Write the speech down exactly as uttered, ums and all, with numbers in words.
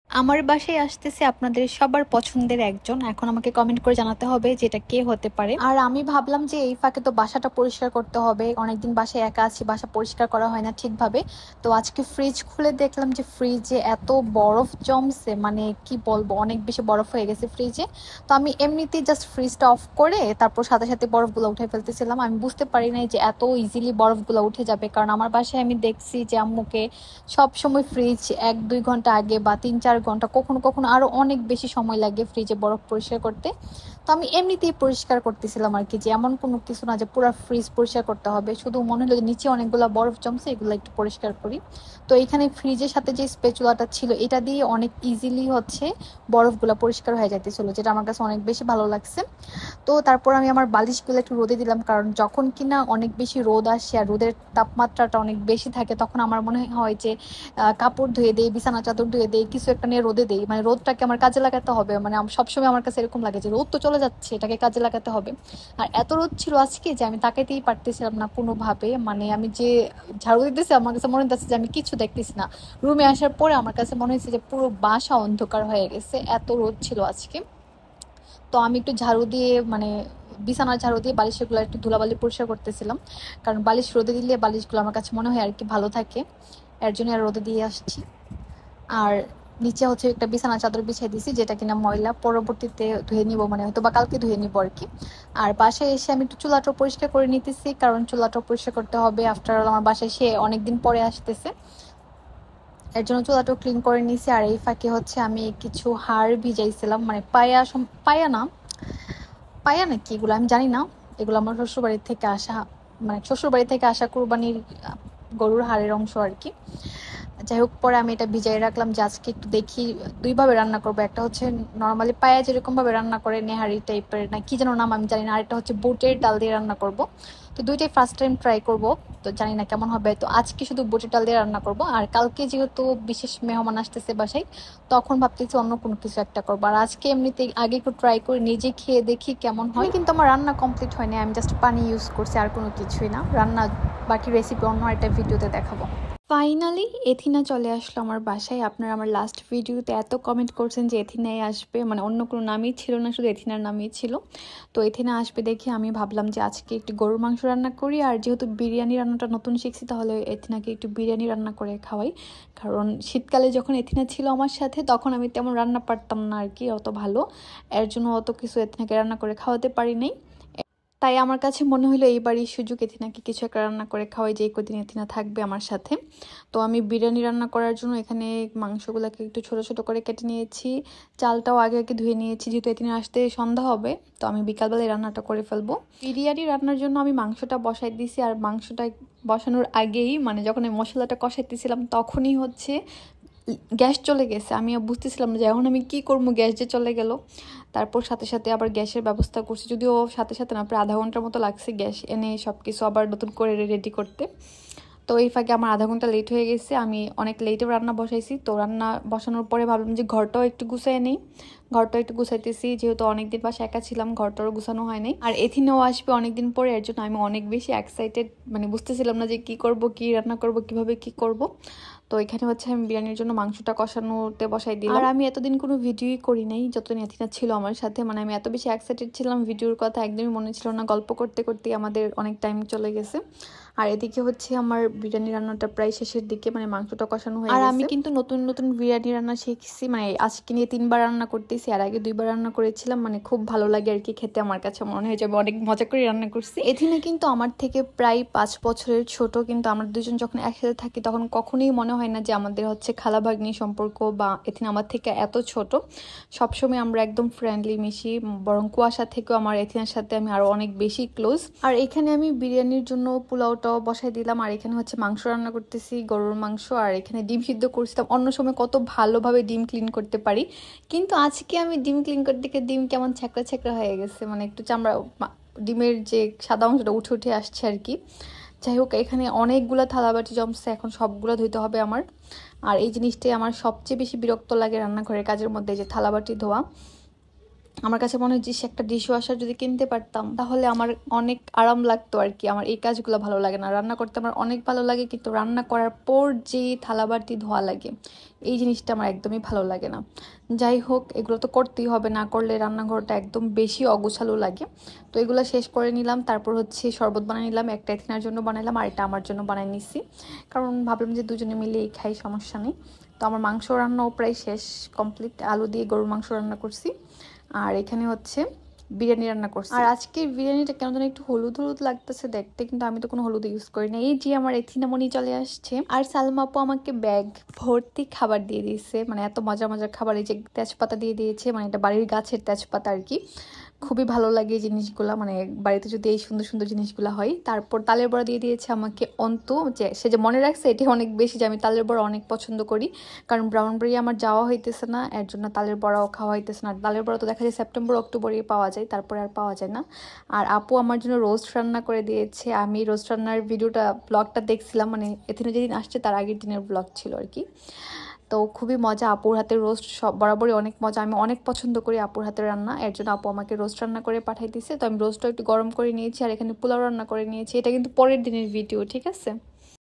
আমার বাসায় আসতেছে আপনাদের সবার পছন্দের একজন। এখন আমাকে কমেন্ট করে জানাতে হবে যে এটা কে হতে পারে। আর আমি ভাবলাম যে এই ফাঁকে তো বাসাটা পরিষ্কার করতে হবে, অনেকদিন বাসায় একা আছি, বাসা পরিষ্কার করা হয় না ঠিকভাবে। তো আজকে ফ্রিজ খুলে দেখলাম যে ফ্রিজে এত বরফ জমছে, মানে কি বলবো, অনেক বেশি বরফ হয়ে গেছে ফ্রিজে। তো আমি এমনিতেই জাস্ট ফ্রিজটা অফ করে তারপর সাথে সাথে বরফগুলো উঠে ফেলতেছিলাম। আমি বুঝতে পারি নাই যে এত ইজিলি বরফগুলো উঠে যাবে, কারণ আমার বাসায় আমি দেখছি যে আম্মুকে সব সময় ফ্রিজ এক দুই ঘন্টা আগে বা তিন চার ঘন্টা, কখনো কখনো আরো অনেক বেশি সময় লাগে ফ্রিজে বরফ পরিষ্কার করতে। তো আমি এমনিতেই পরিষ্কার করতেছিলাম আর কি, যে এমন কোনো কিছু না যে পুরো ফ্রিজ পরিষ্কার করতে হবে, শুধু মনে হলো যে নিচে অনেকগুলো বরফ জমছে, এগুলো একটু পরিষ্কার করি। তো এখানে ফ্রিজের সাথে যে স্প্যাচুলাটা ছিল এটা দিয়ে অনেক ইজিলি হচ্ছে বরফগুলো পরিষ্কার হয়ে যাইতেছিল, যেটা আমার কাছে অনেক বেশি ভালো লাগছে। তো তারপর আমি আমার বালিশগুলো একটু রোদে দিলাম, কারণ যখন কিনা অনেক বেশি রোদ আসে আর রোদের তাপমাত্রাটা অনেক বেশি থাকে, তখন আমার মনে হয় যে কাপড় ধুয়ে দেই, বিছানা চাদর ধুয়ে দেই, কিছু একটা নিয়ে রোদে দেই, মানে রোদটাকে আমার কাজে লাগাতে হবে। মানে সবসময় আমার কাছে এরকম লাগে যে রোদ তো চলে যাচ্ছে, এটাকে কাজে লাগাতে হবে। আর এত রোদ ছিল আজকে যে আমি তাকাইতেই পারতেছিলাম না কোনোভাবে। মানে আমি যে ঝাড়ু দিতেছি আমার কাছে মনে হচ্ছে যে আমি কিছু দেখতেছি না। রুমে আসার পরে আমার কাছে মনে হয়েছে যে পুরো বাসা অন্ধকার হয়ে গেছে, এত রোদ ছিল আজকে। তো আমি একটু ঝাড়ু দিয়ে, মানে বিছানার ঝাড়ু দিয়ে বালিশগুলো একটু ধুলাবালি পরিষ্কার করতেছিলাম, কারণ বালিশ রোদে দিলে বালিশগুলো আমার কাছে মনে হয় আর কি ভালো থাকে, এর জন্য আর রোদে দিয়ে আসছি। আর নিচে হচ্ছে একটা বিছানা চাদর বিছিয়ে দিছি, যেটা কিনা ময়লা, পরবর্তীতে ধুয়ে নিব, মানে হয়তো বা কালকে ধুয়ে নিব আর কি। আর বাসায় এসে আমি একটু চুলাটা পরিষ্কার করে নিতেছি, কারণ চুলাটা পরিষ্কার করতে হবে, আফটার অল আমার বাসায় সে অনেকদিন পরে আসতেছে, এর জন্য চুলাটাও ক্লিন করে নিছি। আর এই ফাঁকে হচ্ছে আমি কিছু হাড় ভিজাইছিলাম, মানে পায়া সম- পায়া না, পায়া নাকি এগুলো আমি জানি না। এগুলো আমার শ্বশুরবাড়ির থেকে আসা, মানে শ্বশুরবাড়ি থেকে আসা কুরবানির আহ, গরুর হাড়ের অংশ আর কি। যাই হোক, পরে আমি এটা ভিজাই রাখলাম যে আজকে একটু দেখি দুইভাবে রান্না করবো। একটা হচ্ছে নর্মালি পায়া যেরকম ভাবে রান্না করে, নেহারি টাইপের না কি যেন নাম আমি জানি না, আরেকটা হচ্ছে বুটের ডাল দিয়ে রান্না করব। তো দুইটাই ফার্স্ট টাইম ট্রাই করব, তো জানি না কেমন হবে। তো আজকে শুধু বুটের ডাল দিয়ে রান্না করব, আর কালকে যেহেতু বিশেষ মেহমান আসতেছে বাসায়, তখন ভাবতেছি অন্য কোনো কিছু একটা করবো। আর আজকে এমনিতে আগে একটু ট্রাই করে নিজে খেয়ে দেখি কেমন হয়। কিন্তু আমার রান্না কমপ্লিট হয়নি, আমি জাস্ট পানি ইউজ করছি, আর কোনো কিছুই না। রান্না বাকি রেসিপি অন্য একটা ভিডিওতে দেখাবো। ফাইনালি এথিনা চলে আসলো আমার বাসায়। আপনারা আমার লাস্ট ভিডিওতে এত কমেন্ট করছেন যে এথিনাই আসবে, মানে অন্য কোনো নামই ছিল না, শুধু এথিনার নামই ছিল। তো এথিনা আসবে দেখে আমি ভাবলাম যে আজকে একটু গরুর মাংস রান্না করি, আর যেহেতু বিরিয়ানি রান্নাটা নতুন শিখছি, তাহলে এথিনাকে একটু বিরিয়ানি রান্না করে খাওয়াই। কারণ শীতকালে যখন এথিনা ছিল আমার সাথে, তখন আমি তেমন রান্না পারতাম না আর কি অত ভালো, এর জন্য অত কিছু এথিনাকে রান্না করে খাওয়াতে পারি নাই। তাই আমার কাছে মনে হলো এইবারই সুযোগ, এথিনাকে কিছু একটা রান্না করে খাওয়াই, যে কদিন এথিনা থাকবে আমার সাথে। তো আমি বিরিয়ানি রান্না করার জন্য এখানে মাংসগুলোকে একটু ছোট ছোট করে কেটে নিয়েছি, চালটাও আগে আগে ধুয়ে নিয়েছি, যেহেতু এথিনা আসতে সন্ধ্যা হবে, তো আমি বিকালবেলায় রান্নাটা করে ফেলবো। বিরিয়ানি রান্নার জন্য আমি মাংসটা বসাই দিয়েছি, আর মাংসটা বসানোর আগেই, মানে যখন আমি মশলাটা কষাইতেছিলাম, তখনই হচ্ছে গ্যাস চলে গেছে। আমি বুঝতেছিলাম না যে এখন আমি কি করবো, গ্যাস যে চলে গেল। তারপর সাথে সাথে আবার গ্যাসের ব্যবস্থা করছি, যদিও সাথে সাথে না, প্রায় আধা ঘন্টার মতো লাগছে গ্যাস এনে সব কিছু আবার নতুন করে রেডি করতে। তো এই ফাঁকে আমার আধা ঘন্টা লেট হয়ে গেছে, আমি অনেক লেটে রান্না বসাইছি। তো রান্না বসানোর পরে ভাবলাম যে ঘরটাও একটু গুছাই নেই, ঘরটাও একটু গুছাইতেছি, যেহেতু অনেকদিন বাসা একা ছিলাম, ঘরটারও গুছানো হয় নাই। আর এথিনেও আসবে অনেকদিন পরে, এর জন্য আমি অনেক বেশি এক্সাইটেড, মানে বুঝতেছিলাম না যে কি করব, কি রান্না করব, কিভাবে কি করব। তো এখানে হচ্ছে আমি বিরিয়ানির জন্য মাংসটা কষানোতে বসাই দিলাম। আর আমি এতদিন কোনো ভিডিওই করি নাই যতদিন এথিনা ছিল আমার সাথে, মানে আমি এত বেশি এক্সাইটেড ছিলাম, ভিডিওর কথা একদমই মনে ছিল না, গল্প করতে করতে আমাদের অনেক টাইম চলে গেছে। আর এদিকে হচ্ছে আমার বিরিয়ানি রান্নাটা প্রায় শেষের দিকে, মানে মাংসটা কষানো হয়ে গেছে। আর আমি কিন্তু নতুন নতুন বিরিয়ানি রান্না শিখছি, মানে আজকে নিয়ে তিনবার রান্না করতেছি, আর আগে দুইবার রান্না করেছিলাম, মানে খুব ভালো লাগে আর কি খেতে, আমার কাছে মনে হয় যাবে অনেক মজা করে রান্না করছি। এথিনা কিন্তু আমার থেকে প্রায় পাঁচ বছরের ছোট, কিন্তু আমরা দুজন যখন একসাথে থাকি তখন কখনোই মনে হয় না যে আমাদের হচ্ছে খালা ভাগ্নি সম্পর্ক, বা এথিনা আমার থেকে এত ছোট। সবসময় আমরা একদম ফ্রেন্ডলি মিশি, বরং কুয়াশা থেকেও আমার এথিনার সাথে আমি আরো অনেক বেশি ক্লোজ। আর এখানে আমি বিরিয়ানির জন্য পোলাওটাও বসাই দিলাম, আর এখানে হচ্ছে মাংস রান্না করতেছি, গরুর মাংস। আর এখানে ডিম সিদ্ধ করছিলাম, অন্য সময় কত ভালোভাবে ডিম ক্লিন করতে পারি, কিন্তু আজকে আমি ডিম ক্লিন করতে গিয়ে ডিম কেমন ছ্যাঁকড়া ছ্যাঁকড়া হয়ে গেছে, মানে একটু চামড়া, ডিমের যে সাদা অংশটা উঠে উঠে আসছে আর কি। যাই হোক, এখানে অনেকগুলো থালাবাটি জমছে, এখন সবগুলো ধুইতে হবে আমার। আর এই জিনিসটাই আমার সবচেয়ে বেশি বিরক্ত লাগে রান্নাঘরের কাজের মধ্যে, যে থালাবাটি ধোয়া। আমার কাছে মনে হয় যে একটা ডিশ ওয়াশার যদি কিনতে পারতাম তাহলে আমার অনেক আরাম লাগতো আর কি। আমার এই কাজগুলো ভালো লাগে না, রান্না করতে আমার অনেক ভালো লাগে, কিন্তু রান্না করার পর যে থালাবাটি ধোয়া লাগে এই জিনিসটা আমার একদমই ভালো লাগে না। যাই হোক, এগুলো তো করতেই হবে, না করলে রান্নাঘরটা একদম বেশি অগোছালো লাগে। তো এগুলো শেষ করে নিলাম, তারপর হচ্ছে শরবত বানিয়ে নিলাম, একটা এথিনার জন্য বানাইলাম আর এটা আমার জন্য বানিয়ে নিছি, কারণ ভাবলাম যে দুজনে মিলেই খাই, সমস্যা নেই। তো আমার মাংস রান্নাও প্রায় শেষ, কমপ্লিট। আলু দিয়ে গরুর মাংস রান্না করছি, আর এখানে হচ্ছে বিরিয়ানি রান্না করছি। আর আজকের বিরিয়ানিটা কেন যেন একটু হলুদ হলুদ লাগতেছে দেখতে, কিন্তু আমি তো কোনো হলুদ ইউজ করি না। এই যে আমার এথিনামণি চলে আসছে, আর সালমা আপু আমাকে ব্যাগ ভর্তি খাবার দিয়ে দিয়েছে, মানে এত মজার মজার খাবার। এই যে তেজপাতা দিয়ে দিয়েছে, মানে এটা বাড়ির গাছের তেজপাতা আর কি। খুবই ভালো লাগে এই জিনিসগুলো, মানে বাড়িতে যদি এই সুন্দর সুন্দর জিনিসগুলো হয়। তারপর তালের বড়া দিয়ে দিয়েছে আমাকে অন্তু, যে সে যে মনে রাখছে এটি অনেক বেশি, যে আমি তালের বড়া অনেক পছন্দ করি, কারণ ব্রাউনবাড়ি আমার যাওয়া হইতেছে না, এর জন্য তালের বড়াও খাওয়া হইতেছে না। তালের বড়া তো দেখা যায় সেপ্টেম্বর অক্টোবরে পাওয়া যায়, তারপরে আর পাওয়া যায় না। আর আপু আমার জন্য রোস্ট রান্না করে দিয়েছে, আমি রোস্ট রান্নার ভিডিওটা ব্লগটা দেখছিলাম, মানে এখানে যেদিন আসছে তার আগের দিনের ব্লগ ছিল আর কি। তো খুবই মজা, আপুর হাতের রোস্ট সব বরাবরই অনেক মজা, আমি অনেক পছন্দ করি আপুর হাতের রান্না, এর জন্য আপু আমাকে রোস্ট রান্না করে পাঠাই দিয়েছে। তো আমি রোস্টটা একটু গরম করে নিয়েছি, আর এখানে পোলাও রান্না করে নিয়েছি, এটা কিন্তু পরের দিনের ভিডিও, ঠিক আছে।